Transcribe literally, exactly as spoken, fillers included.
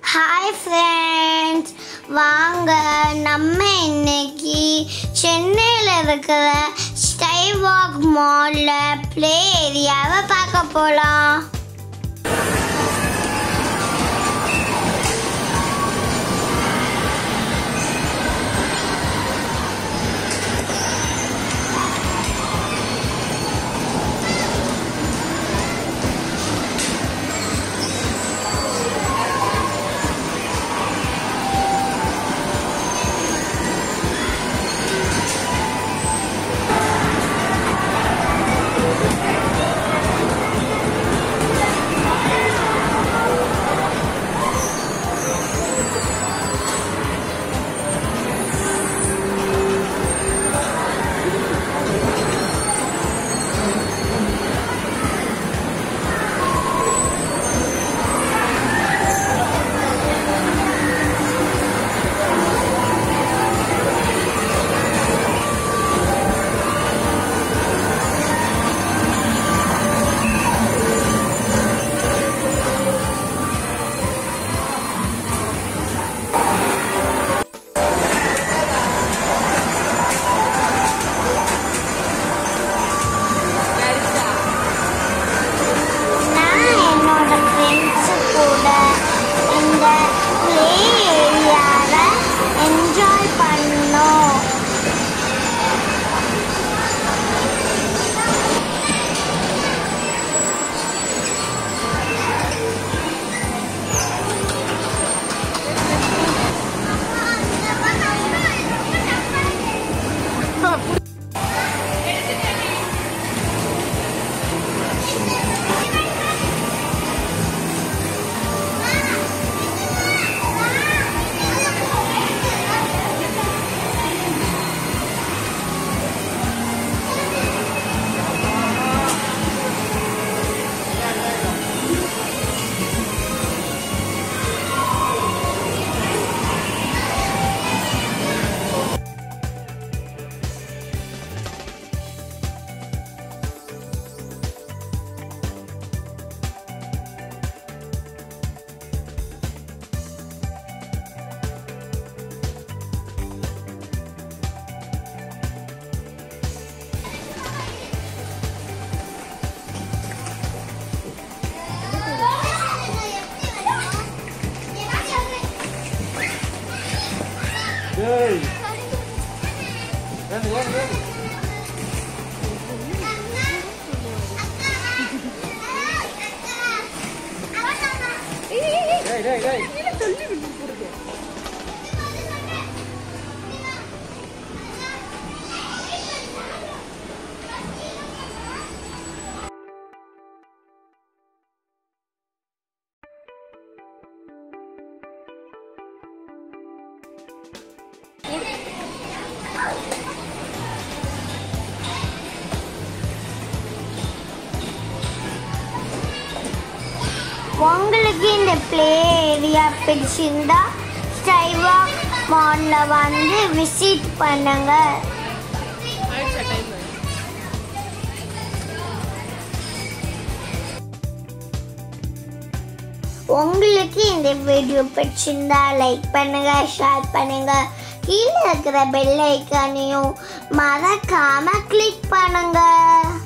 Hi friends, வாங்க நம்ம இன்னைக்கு சென்னையில் இருக்கிற ஸ்கைவாக் மாலில் ப்ளே ஏரியாவை பார்க்க போகலாம். Hey! Ren, Ren, Ren. Hey, hey, hey. உங்களுக்கு இந்த ப்ளே ஏரியா பிடிச்சிருந்தா ஸ்கைவாக் மாலில் வந்து விசிட் பண்ணுங்க. உங்களுக்கு இந்த வீடியோ பிடிச்சிருந்தா லைக் பண்ணுங்க, ஷேர் பண்ணுங்க, கீழே இருக்கிற பெல் ஐக்கானையும் மறக்காம கிளிக் பண்ணுங்க.